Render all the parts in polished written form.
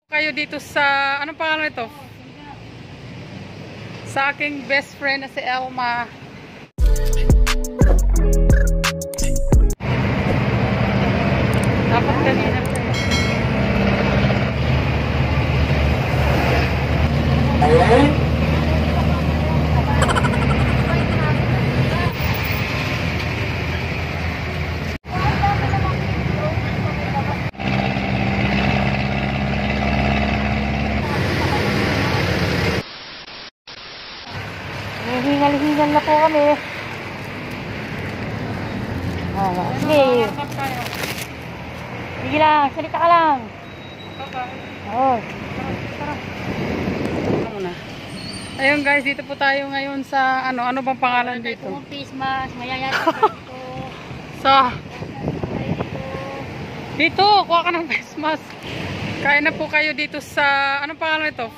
Kayo dito sa, anong pangalan ito? Sa aking best friend na si Elma. Dapat kanina po. Hingal-hingal na po kami. Sige. Sige lang, salita ka lang. Oo. Ayun guys, dito po tayo ngayon sa ano bang pangalan dito? Face mask, mayayata ko. Dito, kuha ka ng face mask. Kain na po kayo dito sa, anong pangalan ito?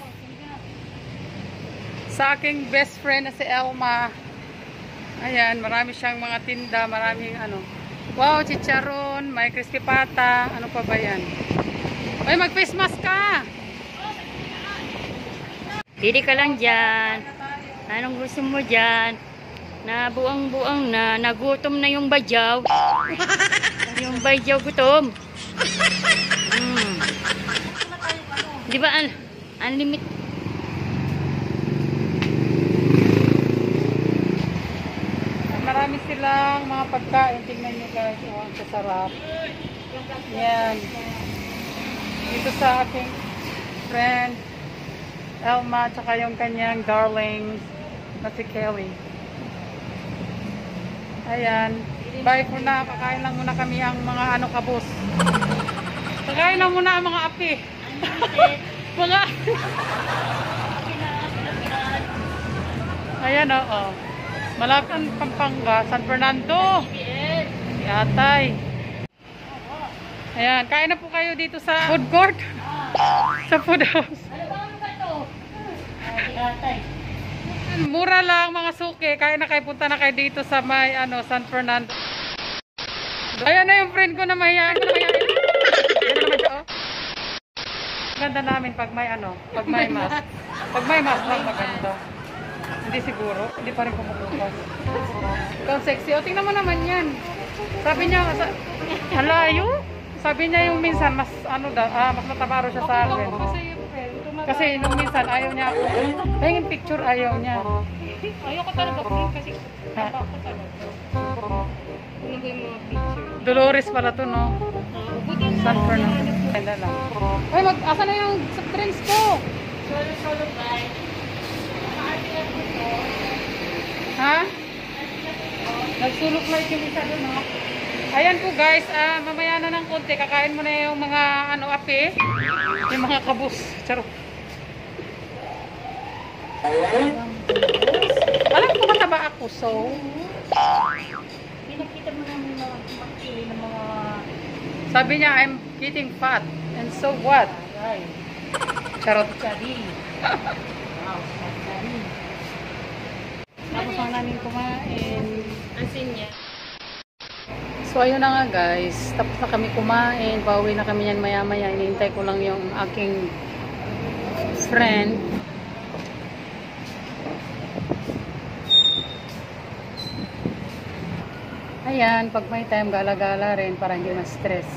Sa aking best friend na si Elma. Ayan, marami siyang mga tinda, maraming ano. Wow, chicharon, may crispy pata, ano pa ba yan? Ay, mag-face mask ka! Pili ka lang dyan. Anong gusto mo dyan? Na buang-buang na, nagutom na yung badyaw. Yung badyaw gutom. Di ba, unlimited? Marami silang mga pagkain. Tingnan nyo guys. Oh, ang sasarap. Yan. Dito sa aking friend Elma, tsaka yung kanyang darling na si Kelly. Ayan. Bye for na. Kakain lang muna kami ang mga ano kabus. Kakain lang muna ang mga api. Mga ayan o. Oh. Malapit ang Pampanga, San Fernando. Yatay. Ayan, kain na po kayo dito sa food court. Sa food house. Mura lang mga suki. Kain na kayo, punta na kayo dito sa may San Fernando. Ayan na yung friend ko na mahihayin. Ayan naman siya, oh. Ganda namin pag may pag may mask. Pag may mask lang maganda. Hindi siguro. Hindi pa rin kumukupas. Ikaw sexy. O, tingnan mo naman yan. Sabi niya, halayo? Sabi niya yung minsan, mas mas matabaro siya sa akin. Kasi nung minsan, ayaw niya ako. Kaya yung picture, ayaw niya. Ayaw ko talaga kasi taba ko talaga. Ano ba yung mga picture? Dolores pala to, no? San Fernando. Ganda lang. Ay, asa na yung soft drinks ko? Solo bye. Ha? Nagsulok light yung isa doon, no? Ayan po guys, mamaya na ng konti, kakain mo na yung mga api, yung mga kabus. Charot. Alam ko mataba ako, so Pinakita mo namin mga makili ng mga sabi niya, I'm getting fat. And so what? Charot. Sabi. Wow, sabi. Tapos lang namin kumain. Asin niya. So ayun na nga guys, tapos na kami kumain, pauwi na kami yan maya maya, hinihintay ko lang yung aking friend. Ayan, pag may time gala-gala rin para hindi ma-stress.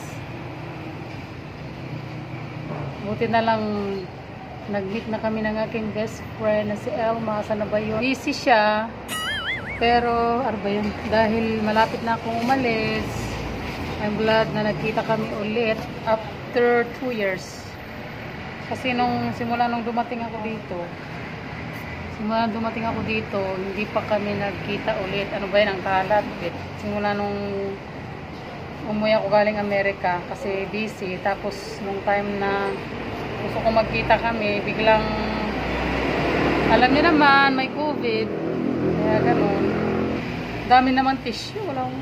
Buti na lang nag-meet na kami ng aking best friend na si Elma. Sana ba yun? Busy siya. Pero, ano ba yun? Dahil malapit na akong umalis, I'm glad na nagkita kami ulit after 2 years. Kasi simula nung dumating ako dito, hindi pa kami nagkita ulit. Ano ba yun? Ang kalat. Simula nung umuwi ako galing Amerika kasi busy. Tapos, nung time na gusto ko magkita kami, biglang, alam niyo naman, may COVID. Kaya ganun. Dami naman tissue.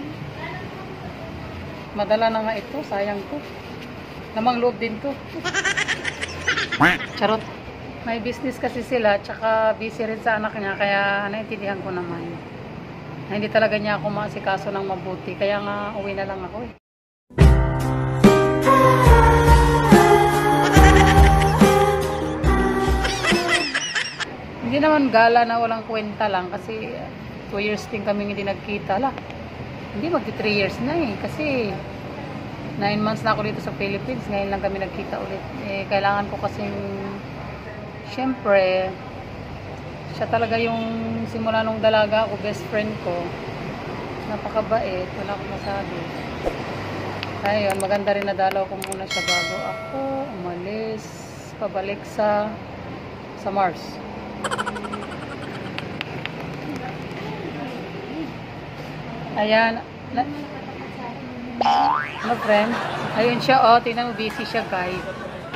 Madala na nga ito. Sayang to. Namang loob din to. Charot. May business kasi sila. Tsaka busy rin sa anak niya. Kaya naintindihan ko naman. Na hindi talaga niya ako maasikaso ng mabuti. Kaya nga uwi na lang ako eh. naman gala na walang kwenta lang kasi 2 years din kami hindi nagkita. Hindi magti 3 years na eh. Kasi 9 months na ako dito sa Philippines. Ngayon lang kami nagkita ulit. Eh, kailangan ko kasing syempre siya talaga yung simula nung dalaga ako, best friend ko. Napakabait. Wala akong masabi. Ayun, maganda rin nadalaw ko muna siya bago ako umalis. Pabalik sa Mars. Ayan. Ano friend? Ayun siya, oh. Tingnan mo, busy siya guys.